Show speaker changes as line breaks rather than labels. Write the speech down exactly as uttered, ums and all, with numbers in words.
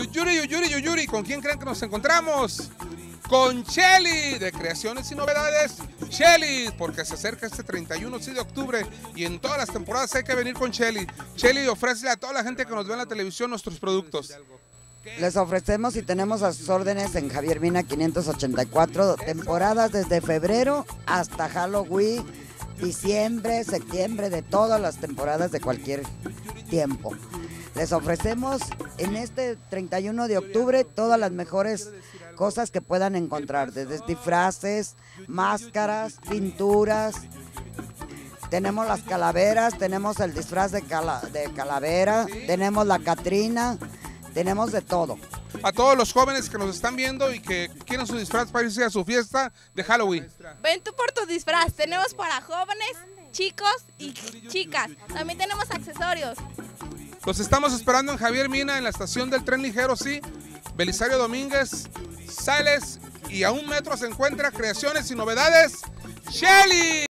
Yuri, Yuri, Yuri, Yuri, ¿con quién creen que nos encontramos? Con Shelly, de Creaciones y Novedades. Shelly, porque se acerca este treinta y uno sí, de octubre y en todas las temporadas hay que venir con Shelly. Shelly, ofrécele a toda la gente que nos ve en la televisión nuestros productos.
Les ofrecemos y tenemos a sus órdenes en Javier Mina quinientos ochenta y cuatro, temporadas desde febrero hasta Halloween, diciembre, septiembre, de todas las temporadas de cualquier tiempo. Les ofrecemos en este treinta y uno de octubre todas las mejores cosas que puedan encontrar, desde disfraces, máscaras, pinturas. Tenemos las calaveras, tenemos el disfraz de, cala, de calavera, tenemos la Catrina, tenemos de todo.
A todos los jóvenes que nos están viendo y que quieren su disfraz para irse a su fiesta de Halloween.
Ven tú por tu disfraz, tenemos para jóvenes, chicos y chicas. También tenemos accesorios.
Los estamos esperando en Javier Mina, en la estación del tren ligero, sí. Belisario Domínguez, sales y a un metro se encuentra Creaciones y Novedades, Shelly.